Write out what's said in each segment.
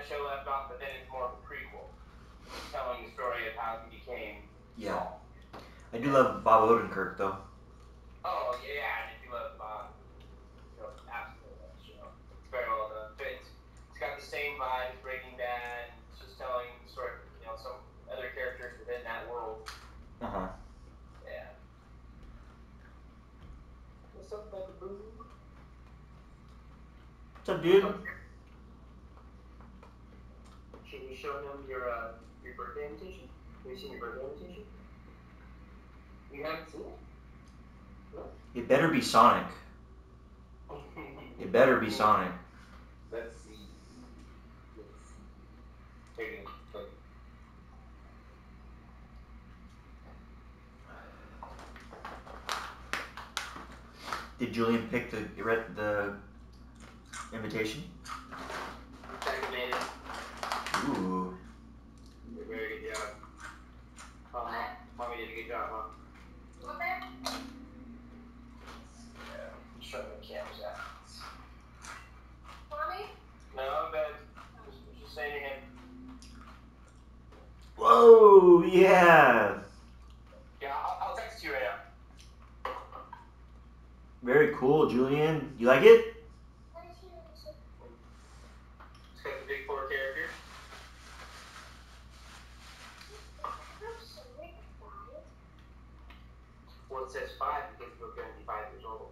show left off, but then it's more of a prequel, telling the story of how he became Saul. I do love Bob Odenkirk though. Oh yeah, and if you love Bob, you'll absolutely love the show. It's very well done. But it's got the same vibe as Breaking Bad. It's just telling the story of some other characters within that world. Uh-huh. Yeah. What's up, boo? What's up, dude? Should we show him your birthday invitation? Have you seen your birthday invitation? You haven't seen it? What? It better be Sonic. It better be Sonic. Let's see. Here you go. Did Julian pick the invitation? Activated. Ooh. Very good job. Mommy did a good job, huh? What there? Yeah. Show me the cameras out. Mommy? No, but just saying again. Whoa, yeah. Yeah, I'll text you right now. Very cool, Julian. You like it? It's got the big 4 characters. Well, it says 5 because you're going to be 5 years old.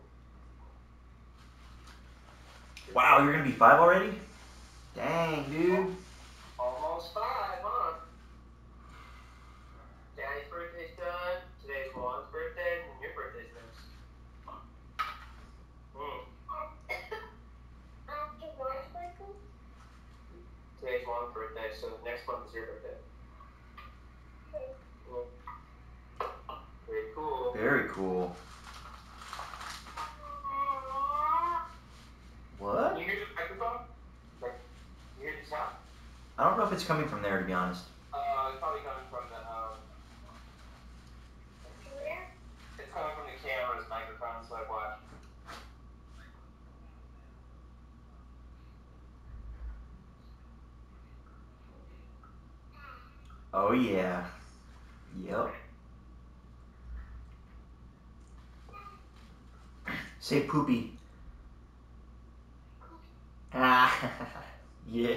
Wow, you're gonna be 5 already? Dang, dude. Almost 5, huh? Daddy's birthday's done. Today's Juan's birthday, and your birthday's next. After Juan's birthday? Today's Juan's birthday, so next month is your birthday. Very cool. Very cool. What? Can you hear the microphone? Like, you hear the sound? I don't know if it's coming from there, to be honest. It's probably coming from the, Where? It's coming from the camera's microphone, so I watch. Oh, yeah. Yep. Say poopy. Ah, yeah.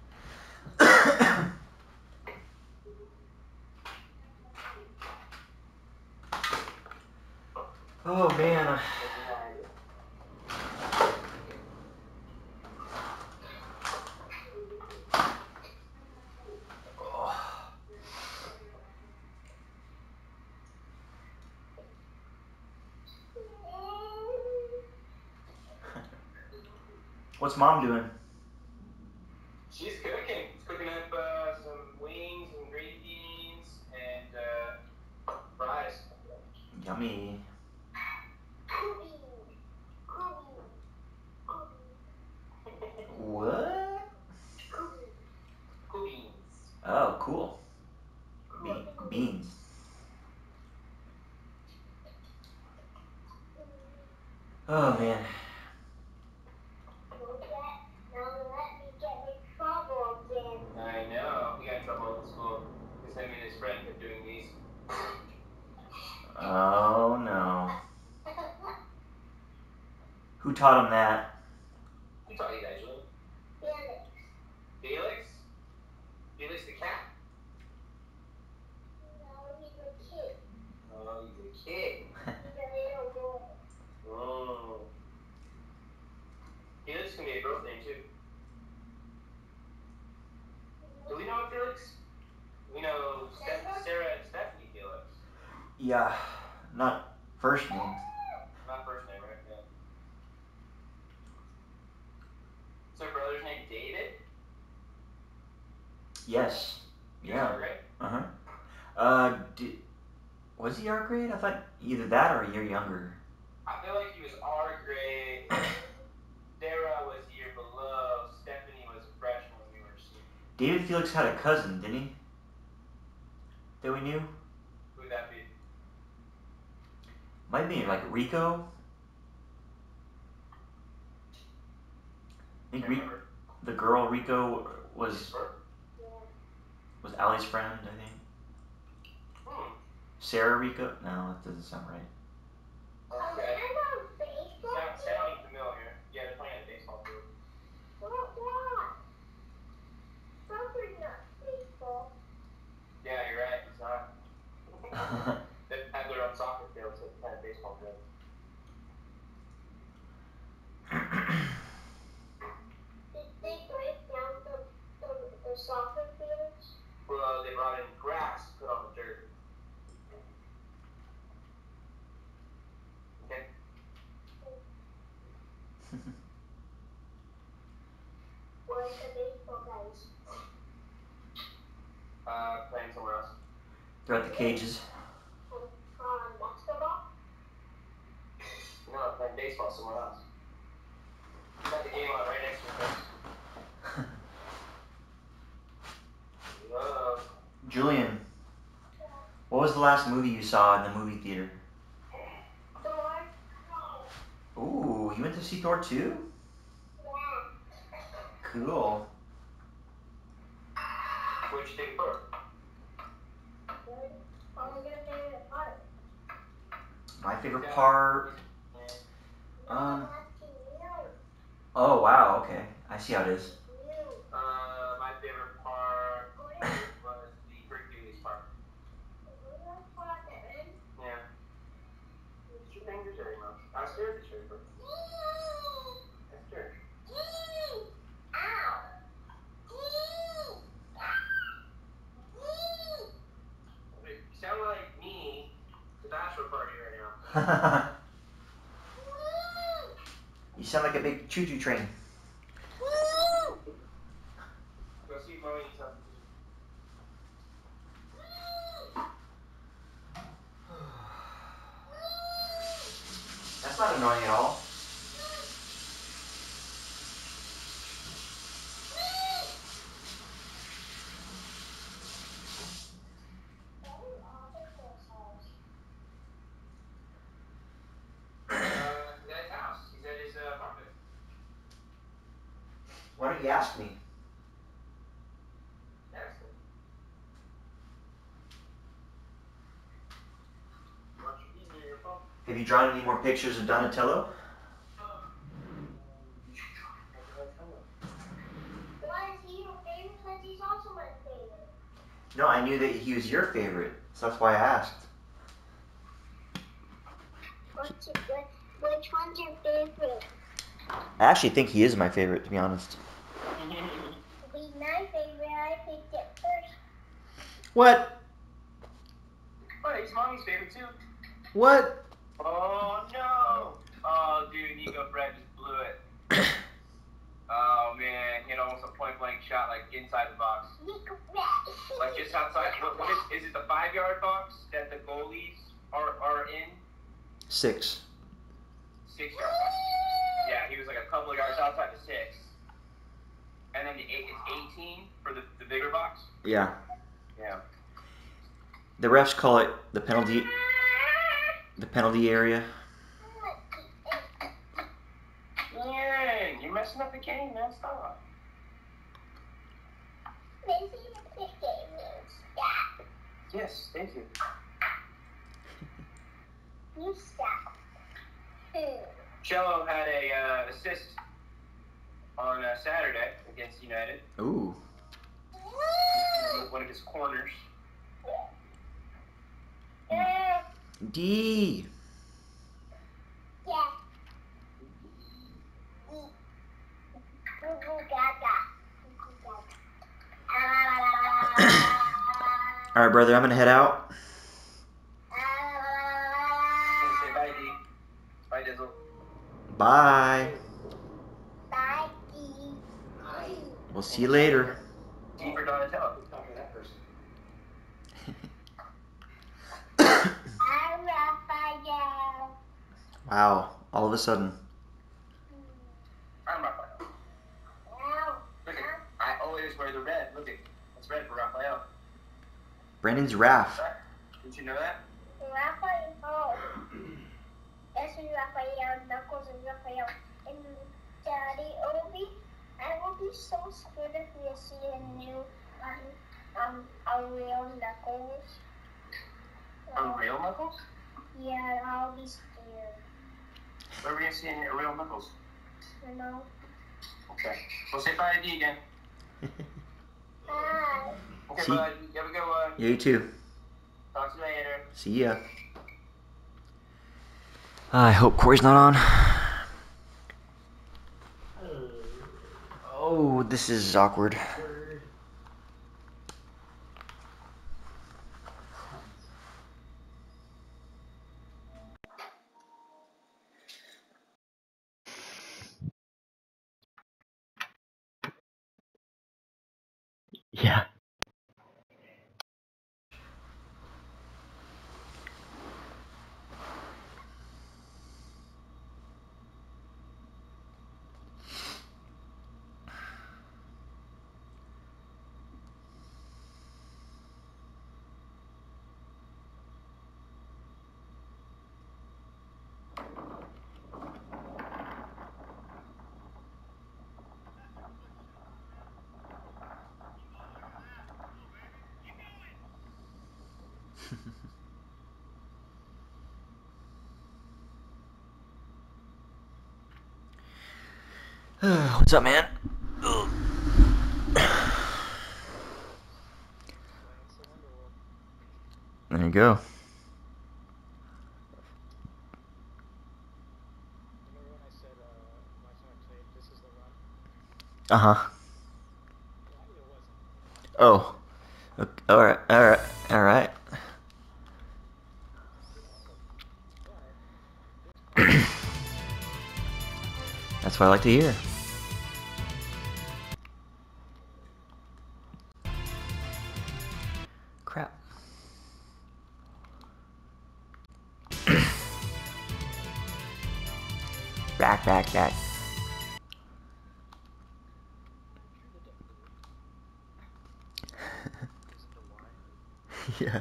Oh, man. What's Mom doing? She's cooking. She's cooking up some wings and green beans and fries. Yummy. What? Beans. Oh, cool. Beans. Oh, man. I know. He got in trouble at school because him and his friend kept doing these. Oh, no. Who taught him that? Who taught you that, Julie? Felix? Felix the cat? No, he's a kid. Oh, he's a kid. He's a little boy. Oh. Felix can be a girl's name, too. Do we know Felix? We know Sarah and Stephanie Felix. Yeah, not first name. Not first name, right? Yeah. Is her brother's name David? Yes. Yeah. Right? Was he our grade? I thought either that or a year younger. I feel like he was our grade. Sarah was a year below. Stephanie was a freshman when we were seniors. David Felix had a cousin, didn't he? That we knew? Who would that be? Might be like Rico. I think the girl Rico was Ali's friend, I think. Sarah Rico? No, that doesn't sound right. Okay. Sounding familiar. Yeah, they're playing at a baseball field. Yeah, you're right. It's not. They have their own soccer field, so they're playing a baseball field. Did they break down the soccer fields? Well, they brought in grass, put on the dirt. Okay. Where's the baseball guys? Playing somewhere else. They're at the cages. Basketball? No, playing baseball somewhere else. You got the game on right next to your face. Whoa. Julian, what was the last movie you saw in the movie theater? Thor? Ooh, you went to see Thor 2? Yeah. Cool. What'd you think first? What was your favorite part? My favorite part? Oh, wow, okay. I see how it is. My favorite part was the Hercules part. Yeah. It's your fingers very much. I scared the trooper. That's true. You sound like me at the bachelor party right now. You sound like a big choo-choo train. Go see if Mommy needs something. That's not annoying at all. He's at his house. He's at his apartment. Why don't you ask me? Ask him. Watch your eat near your phone. Have you drawn any more pictures of Donatello? Why is he your favorite? Because he's also my favorite. No, I knew that he was your favorite, so that's why I asked. Which one's your favorite? I actually think he is my favorite, to be honest. He's my favorite. I picked it first. What? But he's Mommy's favorite too. What? Oh no! Oh dude, Nico Fred just blew it. Oh man, he had almost a point blank shot like inside the box. Nico Fred. Like just outside. What is it the 5-yard box that the goalies are in? 6. 6-yard box. Yeah, he was like a couple of yards outside the 6. And then it's 18 for the bigger box. Yeah. Yeah. The refs call it the penalty area. Yeah, you're messing up the game, man. Stop. Messing up the game, man. Stop. Yes, thank you. You stop. Cello had a assist on Saturday against United. Ooh. One of his corners. D. Yeah. All right, brother, I'm gonna head out. Say bye, D. Bye, Dizzle. Bye. Bye, D. We'll see you later. D for Donatello. Who's talking to that person? I'm Raphael. Wow, all of a sudden. I'm Raphael. Look at, I always wear the red. Look at, it's red for Raphael. Brandon's Raph. Did you know that? Raphael. Oh. This is Raphael. Knuckles is Raphael. And Daddy Obi, I I will be so scared if we see a new a real Knuckles. A real Knuckles? Yeah, I'll be scared. Where are we gonna see a real Knuckles? You know. Okay. We'll say bye to you again. Bye. Okay, See- bye. You have a good one. Yeah, you too. Talk to you later. See ya. I hope Corey's not on. Oh, this is awkward. Yeah. What's up, man? There you go. Remember when I said last time I played, this is the run? Uh-huh. It wasn't. Oh. Okay. Alright. That's what I like to hear. Crap. Back. Yeah.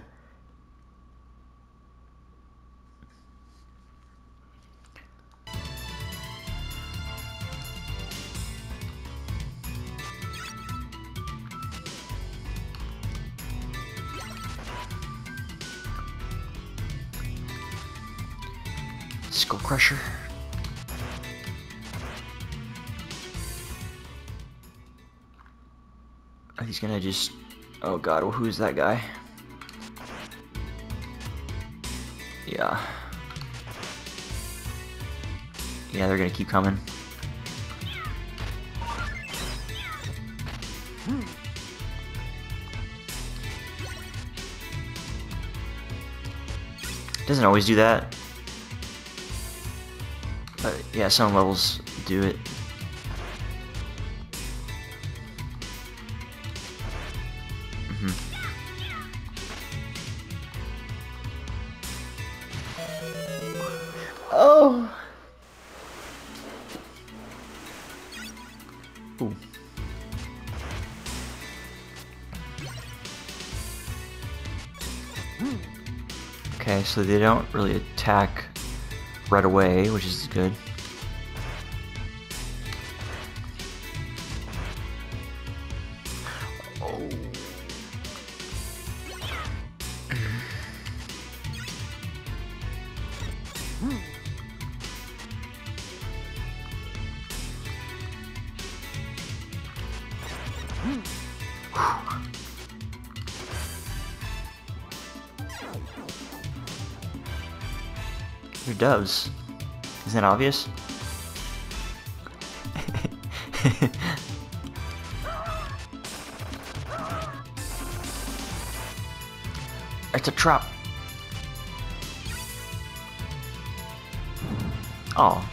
Skull Crusher. He's gonna just... Oh god, well, who's that guy? Yeah. Yeah, they're gonna keep coming. Doesn't always do that. But yeah, some levels do it. Oh. Ooh. Okay, so they don't really attack right away, which is good. Oh. They're doves. Isn't that obvious? It's a trap. Oh.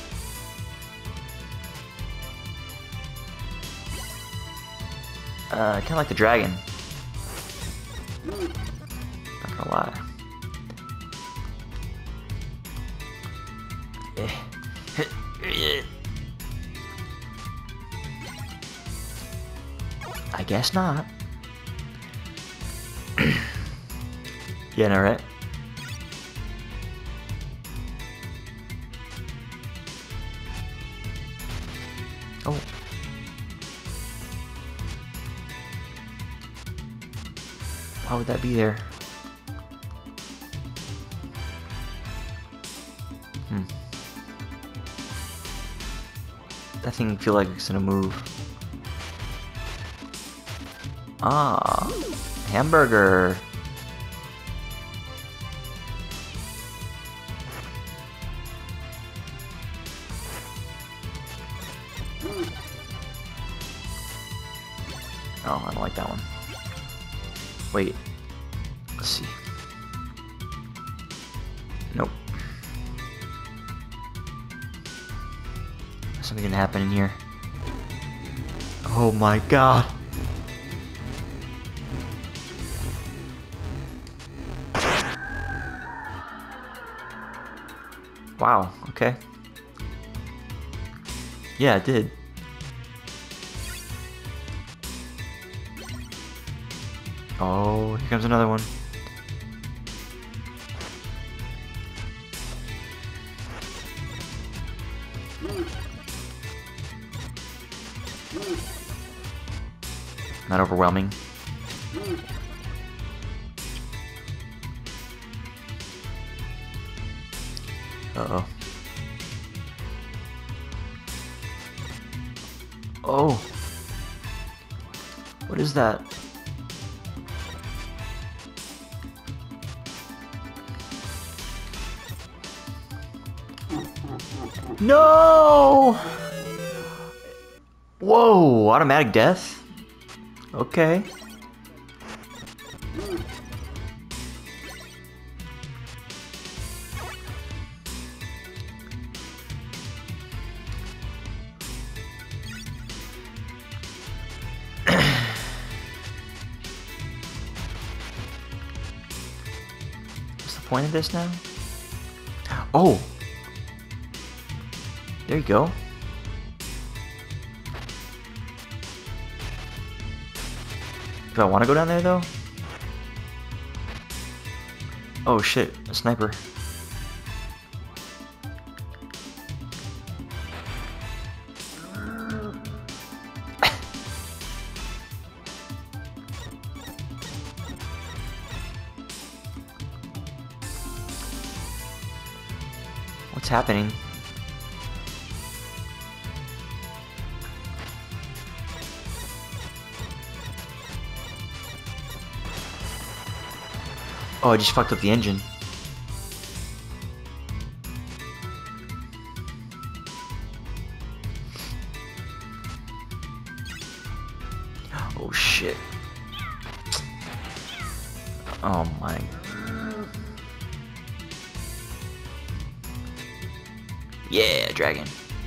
Kind of like the dragon. Not gonna lie. I guess not. Yeah, no, right? Oh. Why would that be there? That thing feel like it's gonna move. Ah, hamburger. Oh, I don't like that one. Wait. Let's see. Nope. Something gonna happen in here. Oh my god. Wow, okay. Yeah, it did. Oh, here comes another one. Not overwhelming. Uh-oh. Oh. What is that? No! Whoa, automatic death? Okay. What's the point of this now? Oh! There you go. Do I want to go down there though? Oh shit, a sniper. What's happening? Oh, I just fucked up the engine. Oh shit. Oh my. Yeah, dragon.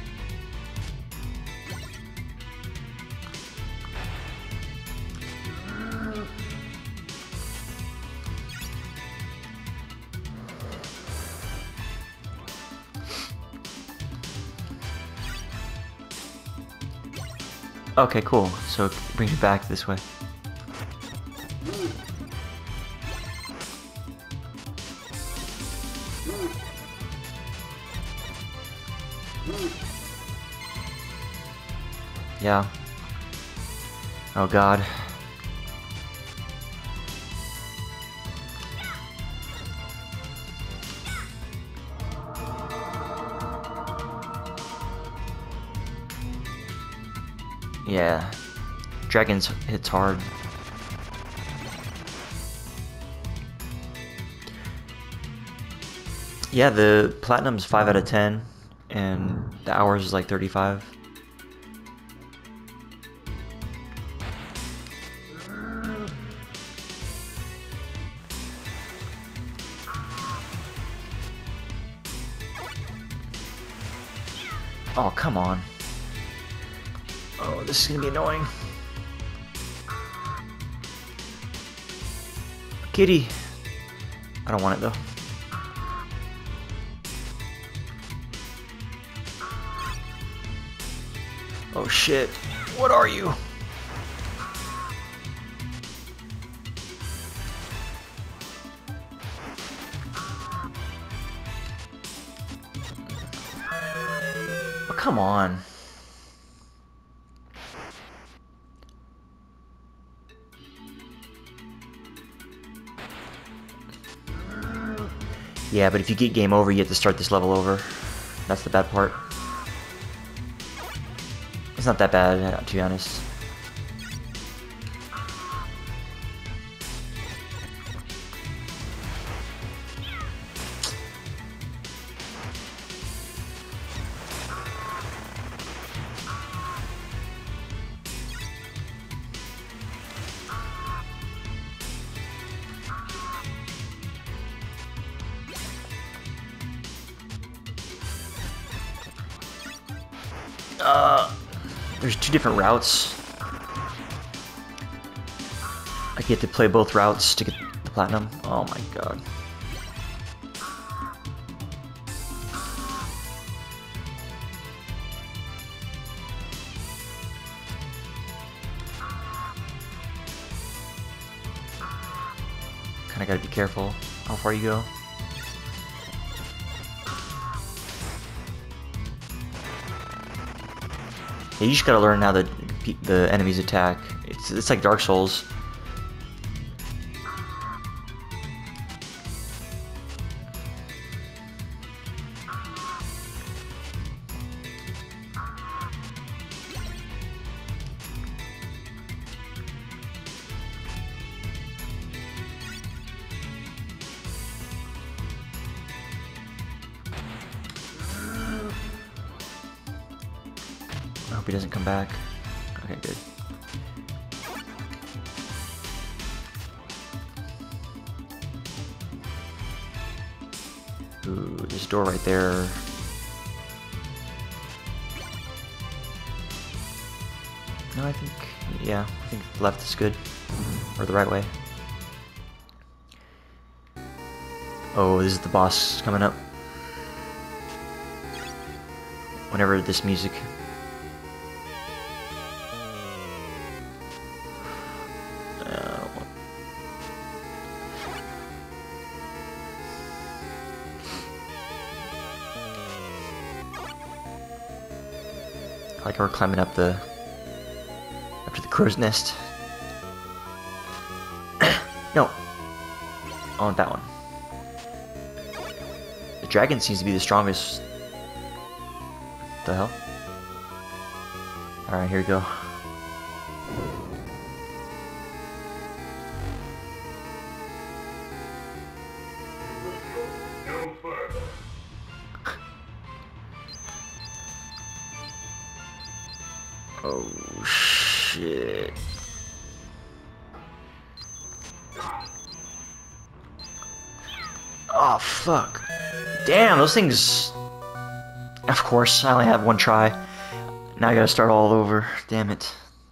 Okay, cool. So it brings you back this way. Yeah. Oh god. Yeah. Dragons hits hard. Yeah, the platinum's 5 out of 10 and the hours is like 35. Oh, come on. Oh, this is gonna be annoying. Kitty. I don't want it though. Oh shit. What are you? Oh, come on. Yeah, but if you get game over, you have to start this level over. That's the bad part. It's not that bad, to be honest. There's two different routes. Like you have to play both routes to get the platinum. Oh my god. Kinda gotta be careful how far you go. Yeah, you just gotta learn how the enemies attack. It's like Dark Souls. I hope he doesn't come back. Okay, good. Ooh, there's a door right there. No, I think left is good. Or the right way. Oh, this is the boss coming up. Whenever this music... like we're climbing up the to the crow's nest. No, I want that one. The dragon seems to be the strongest. What the hell? All right, here we go. Oh shit. Oh fuck. Damn, those things... Of course, I only have one try. Now I gotta start all over. Damn it.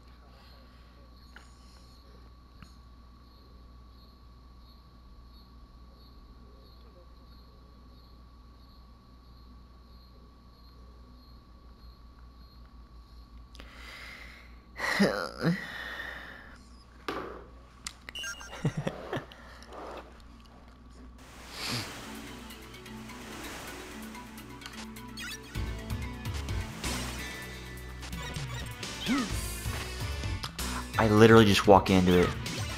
I literally just walk into it.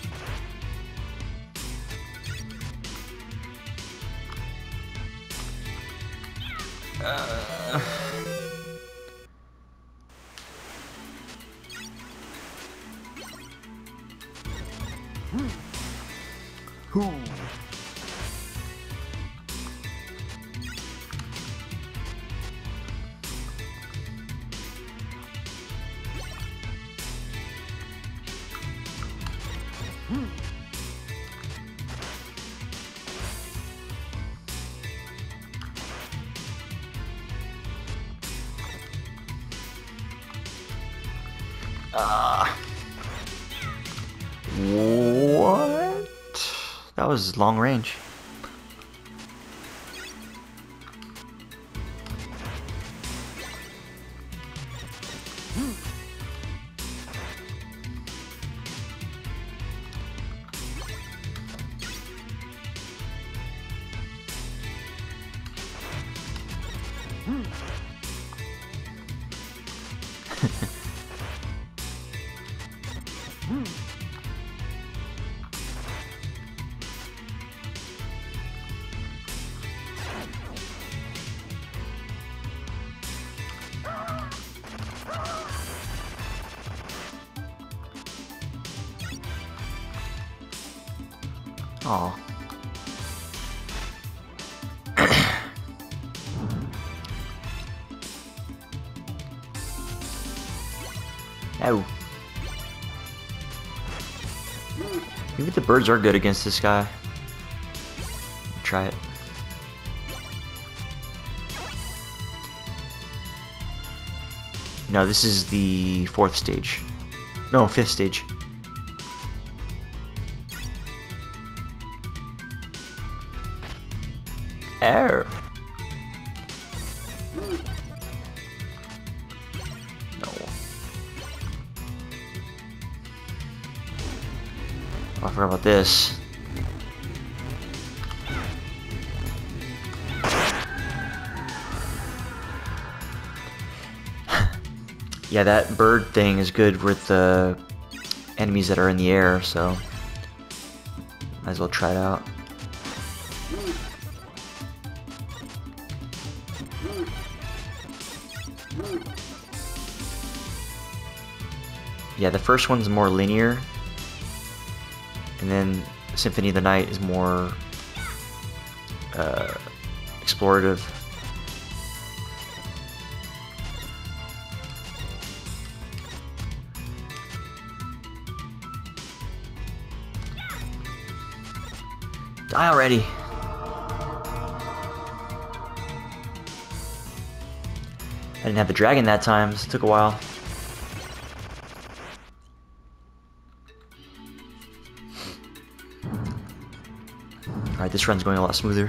What? That was long range. Oh. No. Maybe the birds are good against this guy. Try it. No, this is the 4th stage. No, 5th stage. Err. No. Oh, I forgot about this. Yeah, that bird thing is good with the enemies that are in the air, so might as well try it out. Yeah, the first one's more linear, and then Symphony of the Night is more explorative. Die already! I didn't have the dragon that time, so it took a while. Alright, this run's going a lot smoother.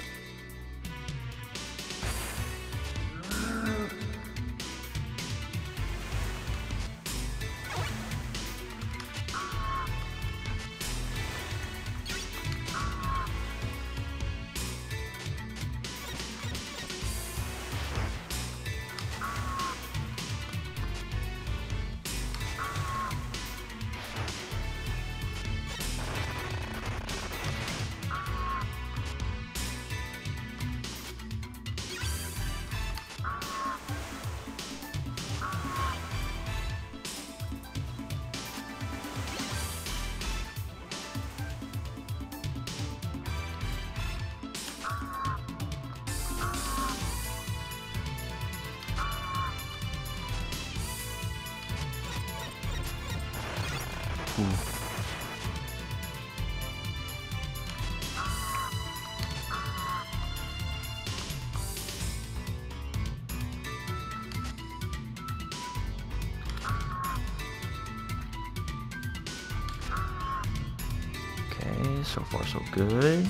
Okay, so far so good.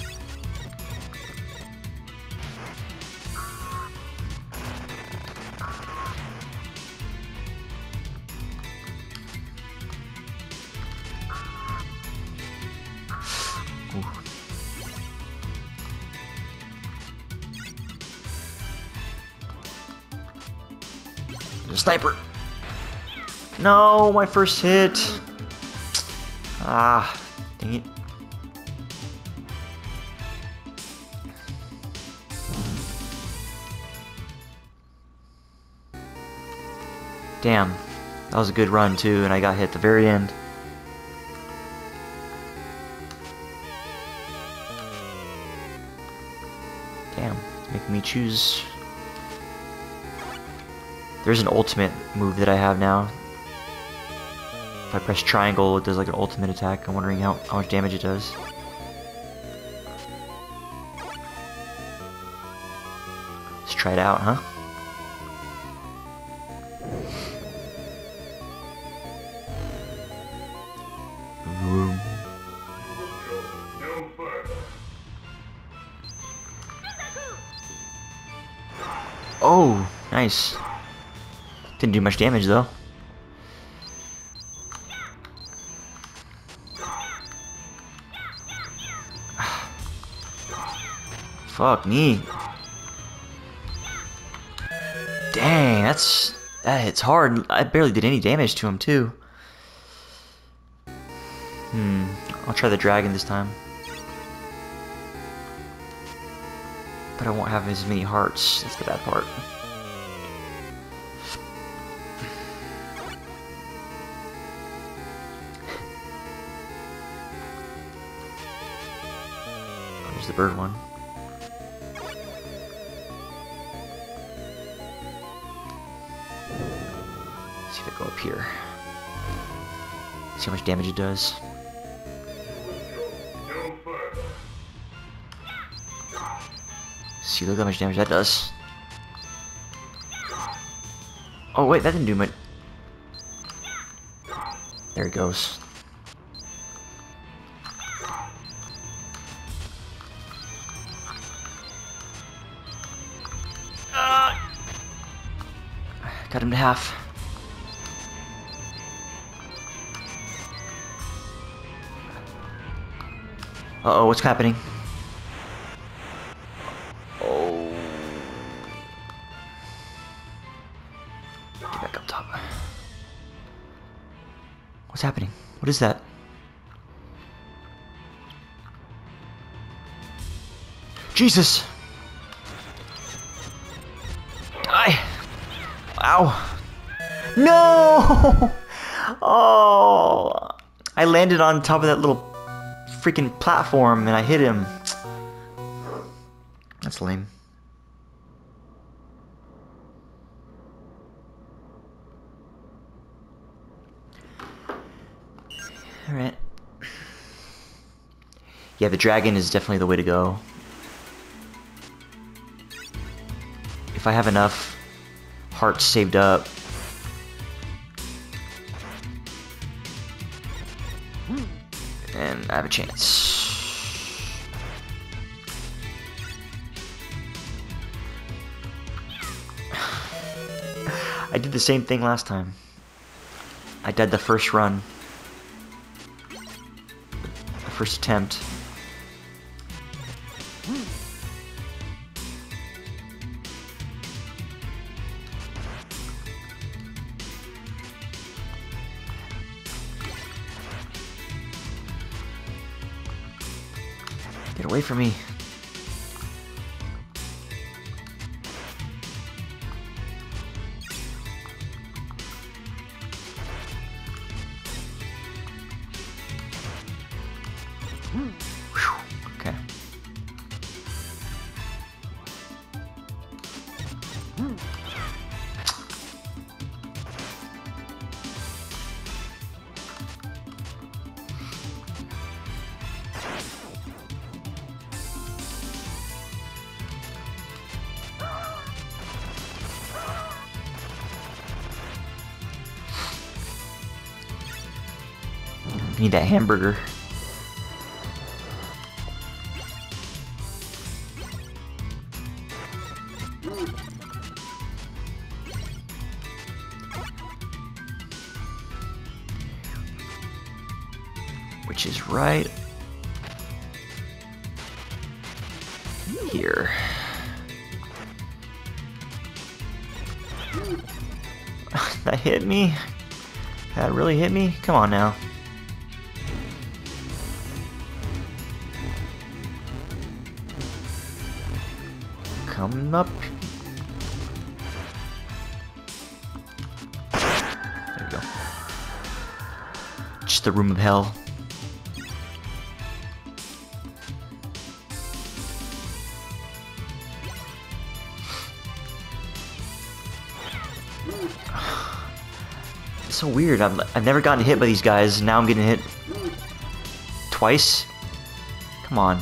There's a sniper. No, my first hit. Ah, dang it. Damn, that was a good run too, and I got hit at the very end. Damn, making me choose. There's an ultimate move that I have now. If I press triangle, it does like an ultimate attack. I'm wondering how much damage it does. Let's try it out, huh? Oh, nice. Didn't do much damage though. Fuck me. Dang, that hits hard. I barely did any damage to him too. I'll try the dragon this time. But I won't have as many hearts. That's the bad part. There's the bird one. Let's see if I go up here. See how much damage it does. See, look how much damage that does. Oh wait, that didn't do much. There it goes. Cut him to half. Uh-oh, what's happening? Oh. Get back up top. What's happening? What is that? Jesus! Die! Ow! No! Oh! I landed on top of that little freaking platform and I hit him. That's lame. Alright. Yeah, the dragon is definitely the way to go. If I have enough hearts saved up. And I have a chance. I did the same thing last time. I died the first run. The first attempt. Get away from me. Whew. Okay. Need that hamburger. Which is right here. That hit me? That really hit me? Come on now. Come up. There we go. Just the room of hell. It's so weird. I've never gotten hit by these guys. Now I'm getting hit twice. Come on.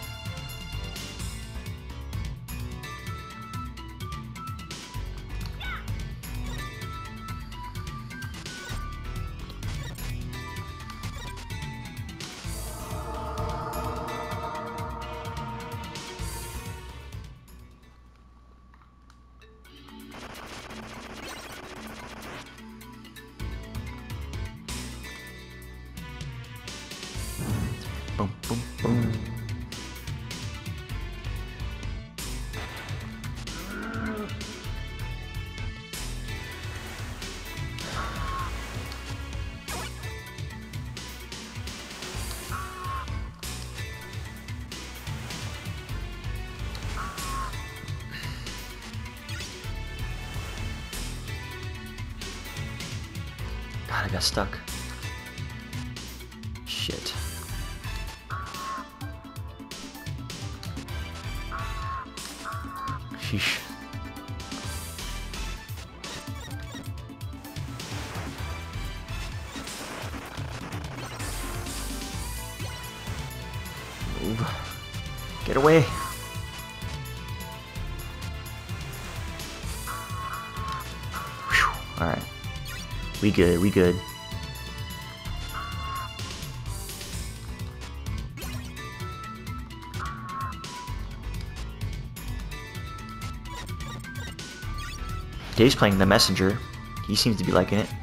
Boom, boom, boom. God, I got stuck. Shit. Sheesh. Move. Get away. Whew. Alright. We good, we good. Dave's playing the messenger. He seems to be liking it.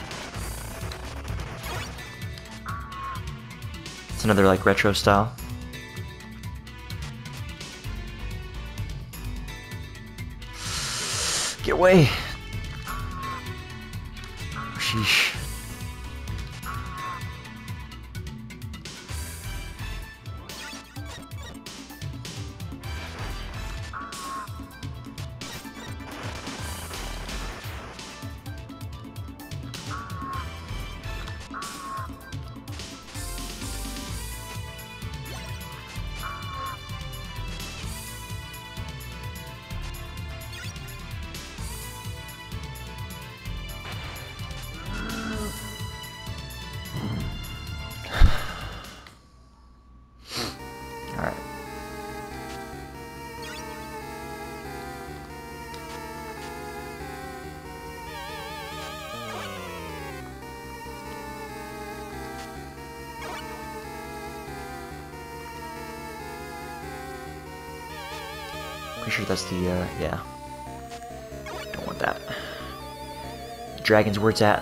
It's another like retro style. Get away! Sheesh. Alright. Pretty sure that's the, yeah. Don't want that. Dragon's where it's at.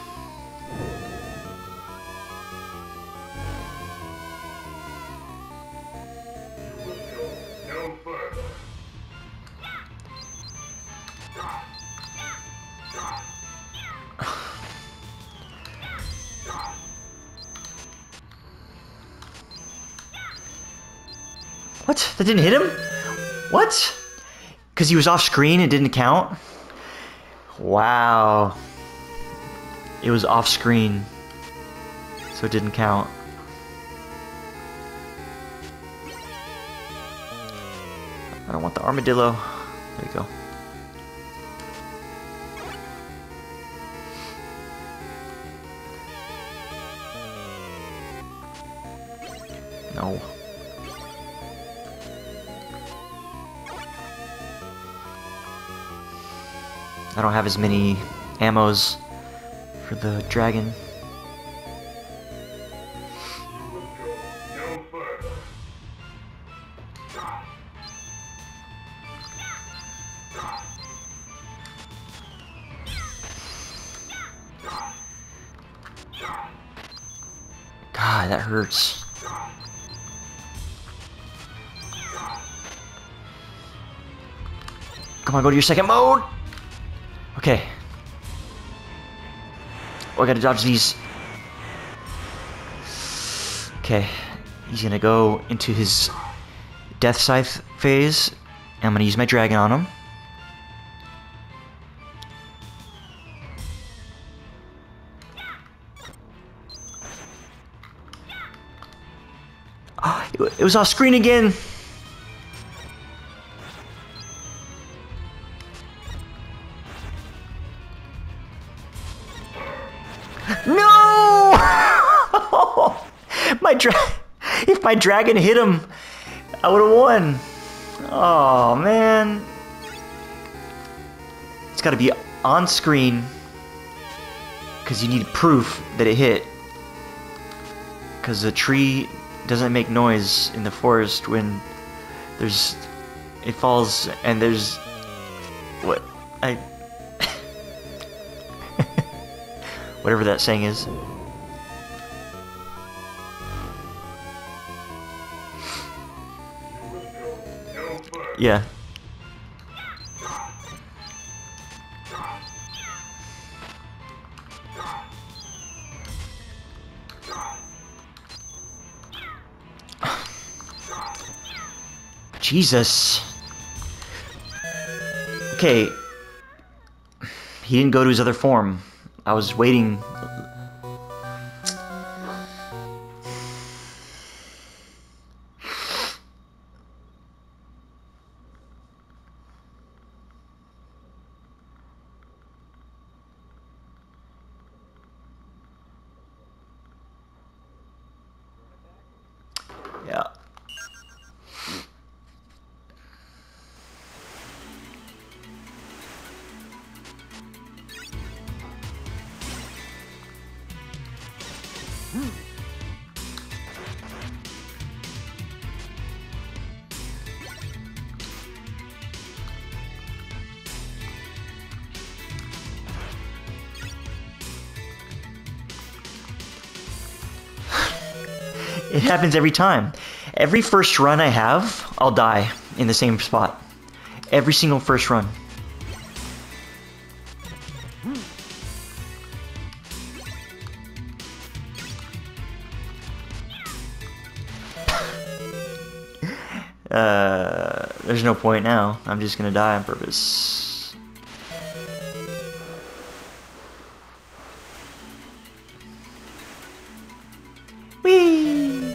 What? That didn't hit him? What? Because he was off screen, it didn't count? Wow. It was off screen, so it didn't count. I don't want the armadillo. There you go. No. I don't have as many ammos for the dragon. God, that hurts. Come on, go to your second mode! Okay. Oh, I gotta dodge these. Okay. He's gonna go into his Death Scythe phase. I'm gonna use my dragon on him. Oh, it was off screen again! No! If my dragon hit him, I would have won. Oh man. It's gotta be on screen because you need proof that it hit. Because the tree doesn't make noise in the forest when it falls and there's what whatever that saying is. Yeah. Jesus. Okay. He didn't go to his other form. I was waiting. Yeah. It happens every time. Every first run I have, I'll die in the same spot. Every single first run. There's no point now. I'm just gonna die on purpose. Whee!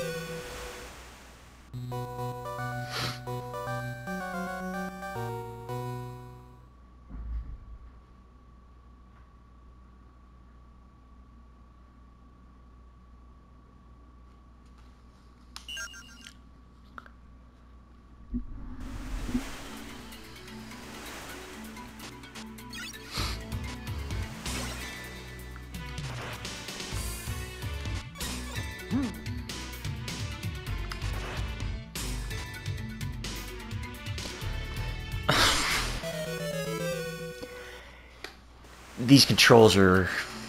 These controls are...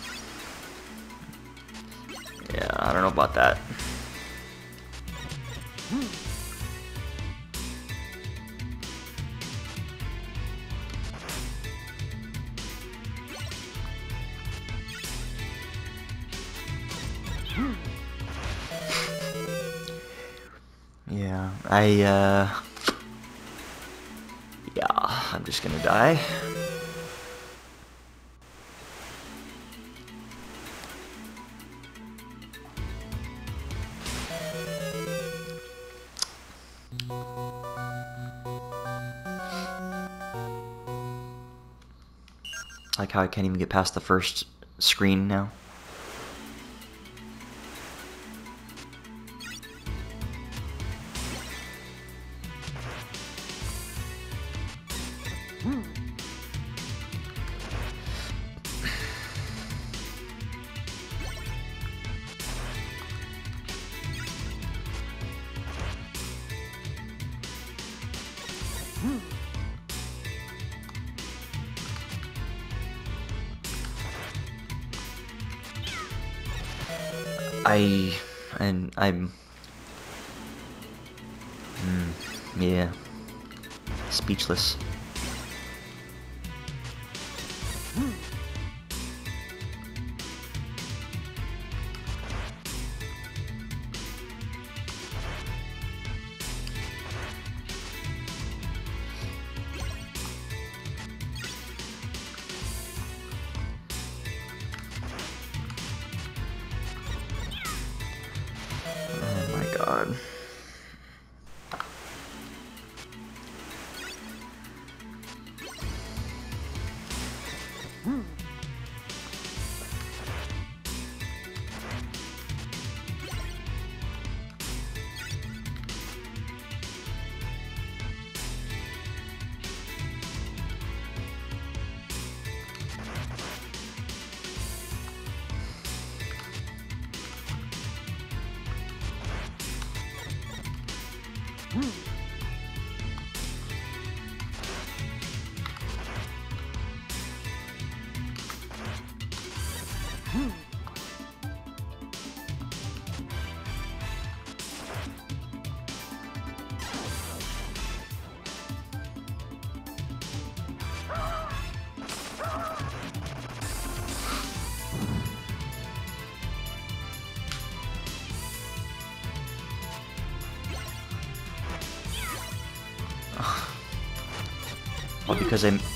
Yeah, I don't know about that. Yeah, yeah, I'm just gonna die. Like how I can't even get past the first screen now. I'm yeah, speechless. Oh my god. Well, because I'm...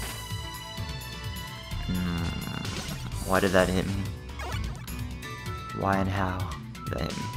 Why did that hit me? Why and how did that hit me?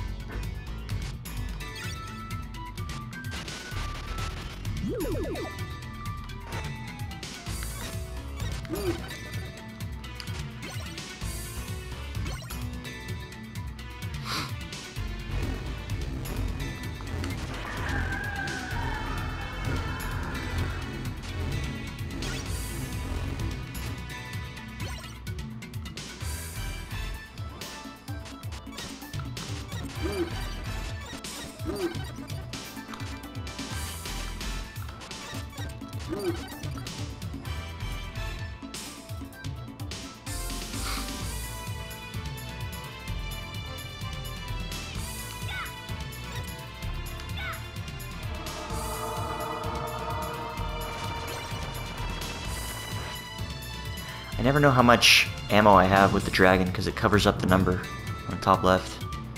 I never know how much ammo I have with the dragon because it covers up the number on the top left.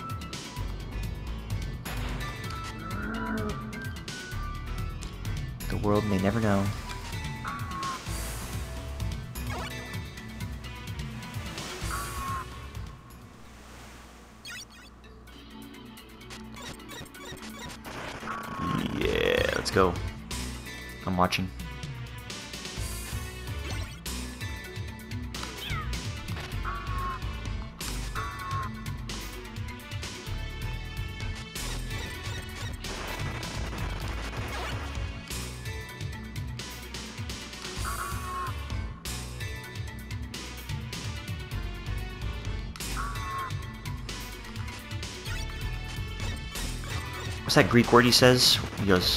The world may never know. Yeah, let's go. I'm watching. What's that Greek word he says? He goes...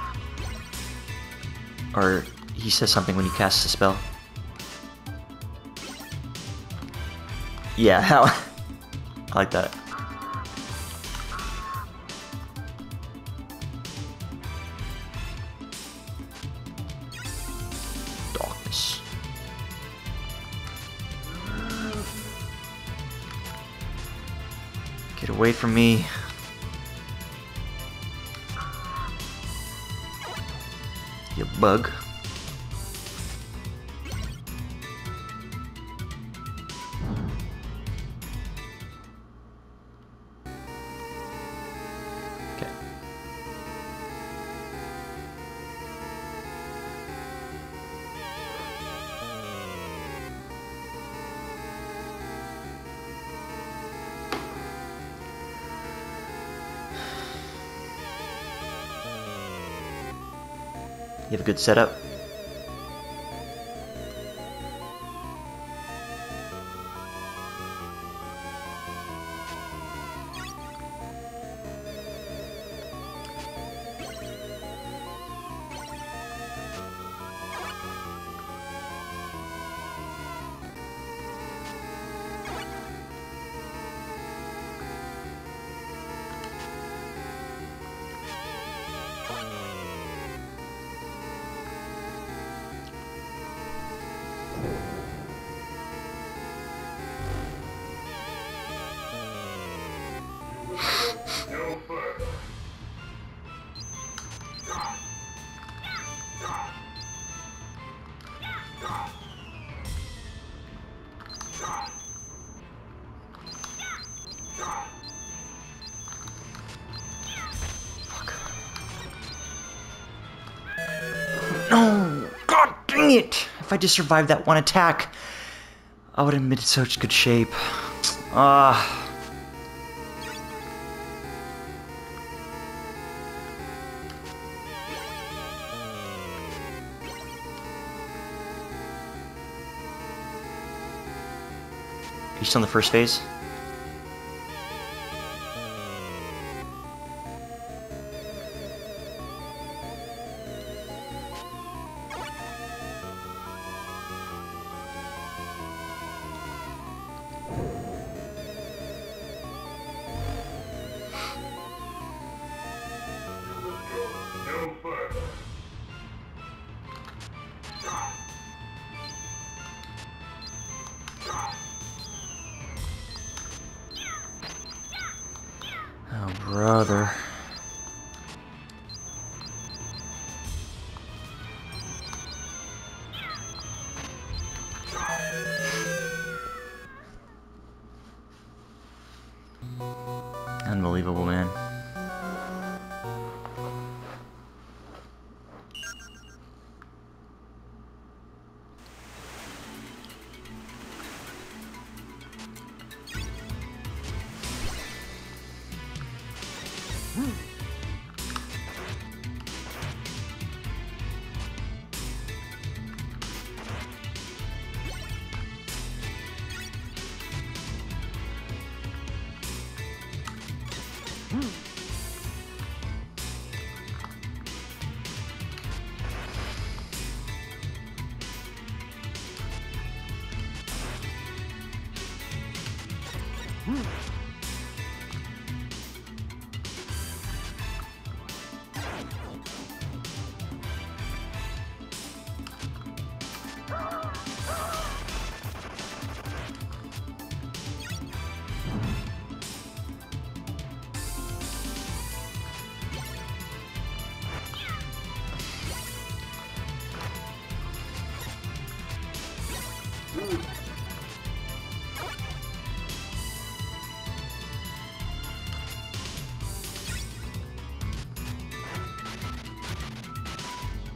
Or he says something when he casts a spell. Yeah, how... I like that. Darkness. Get away from me. You bug. Okay. You have a good setup? No! God dang it! If I just survived that one attack, I would have been in such good shape. Ah. Are you still in the first phase? Oh, brother. Unbelievable, man.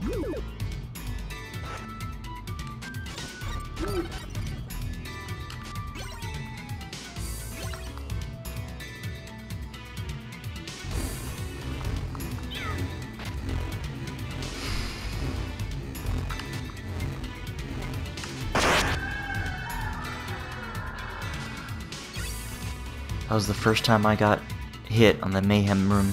That was the first time I got hit on the Mayhem room.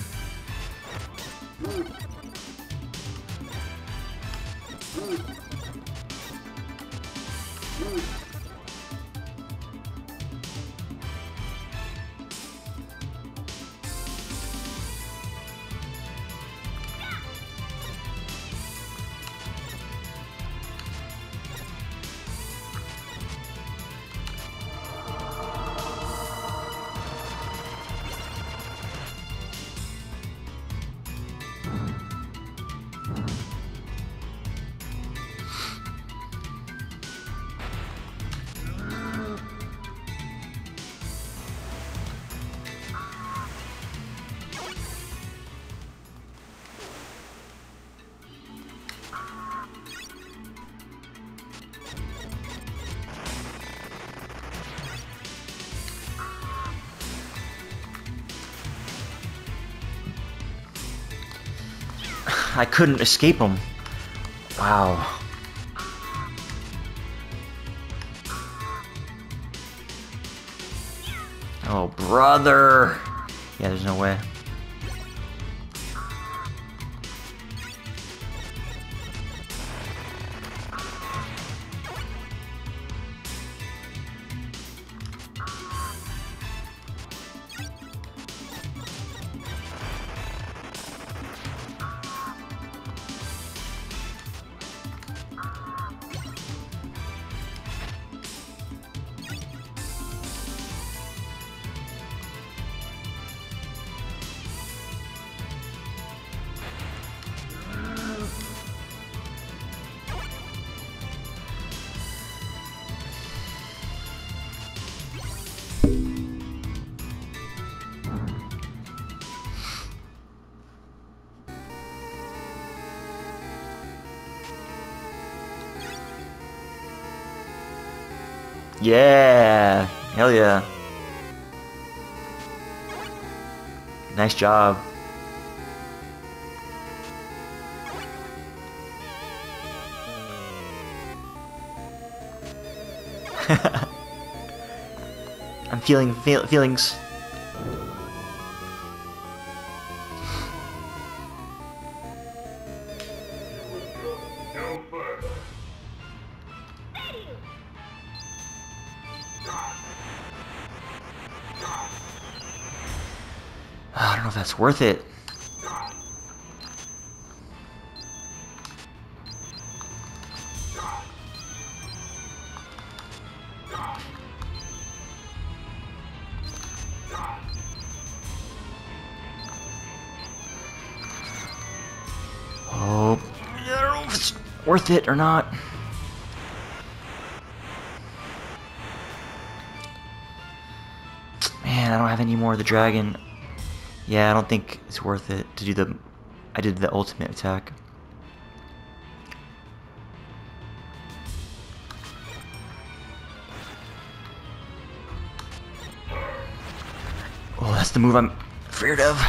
I couldn't escape him. Wow. Oh, brother. Yeah, there's no way. Yeah, hell yeah. Nice job. I'm feeling feelings. I don't know if that's worth it. Oh, I don't know if it's worth it or not. Man, I don't have any more of the dragon. Yeah, I don't think it's worth it to do the... I did the ultimate attack. Oh, that's the move I'm afraid of.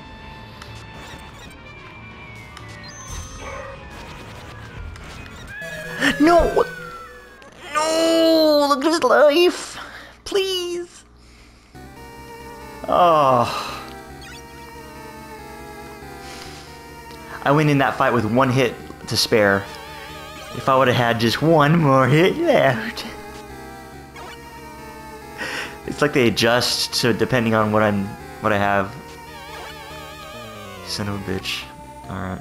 No! No! Look at his life! Please! Oh... I went in that fight with one hit to spare. If I would have had just one more hit left. It's like they adjust so depending on what I have. Son of a bitch. Alright.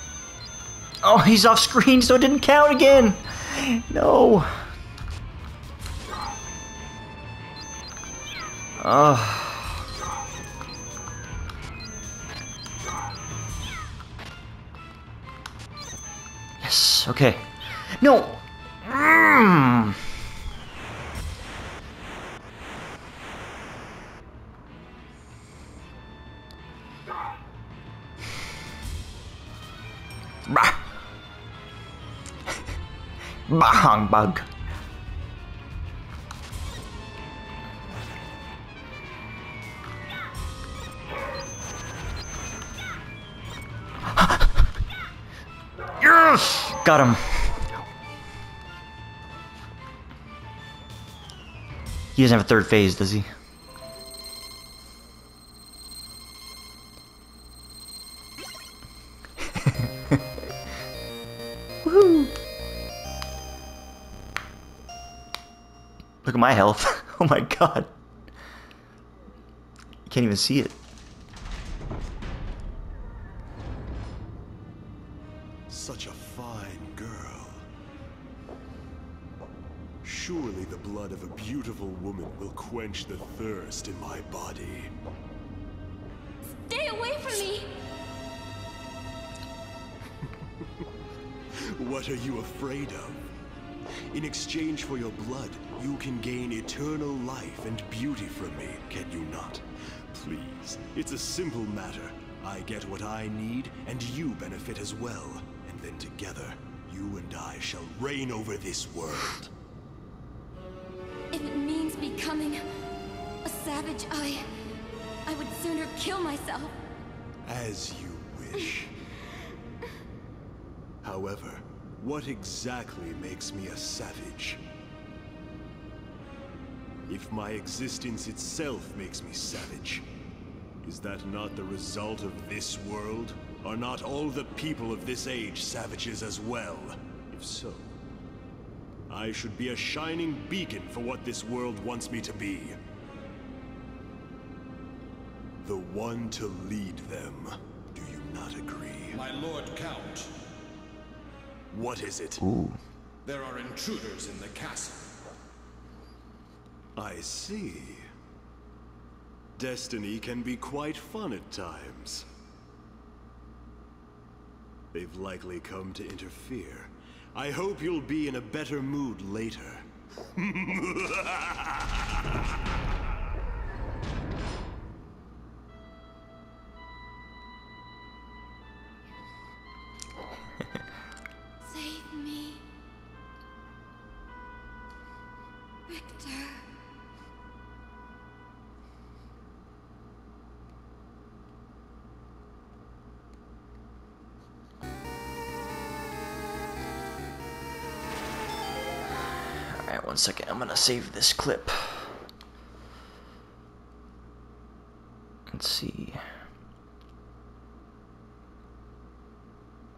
Oh, he's off screen, so it didn't count again. No. Yes, okay. No! Mm. Bah! Bahang bug. Yes! Got him. He doesn't have a third phase, does he? Woohoo! Look at my health. Oh my god. You can't even see it. Such a fine girl. Surely the blood of a beautiful woman will quench the thirst in my body. Stay away from me! What are you afraid of? In exchange for your blood, you can gain eternal life and beauty from me, can you not? Please, it's a simple matter. I get what I need, and you benefit as well. And then together, you and I shall reign over this world. If it means becoming a savage, I would sooner kill myself. As you wish. However, what exactly makes me a savage? If my existence itself makes me savage, is that not the result of this world? Are not all the people of this age savages as well? If so, I should be a shining beacon for what this world wants me to be. The one to lead them. Do you not agree? My Lord Count, What is it? Ooh. there are intruders in the castle. I see. Destiny can be quite fun at times. They've likely come to interfere. I hope you'll be in a better mood later. Save me. Victor. Alright, 1 second. I'm gonna save this clip.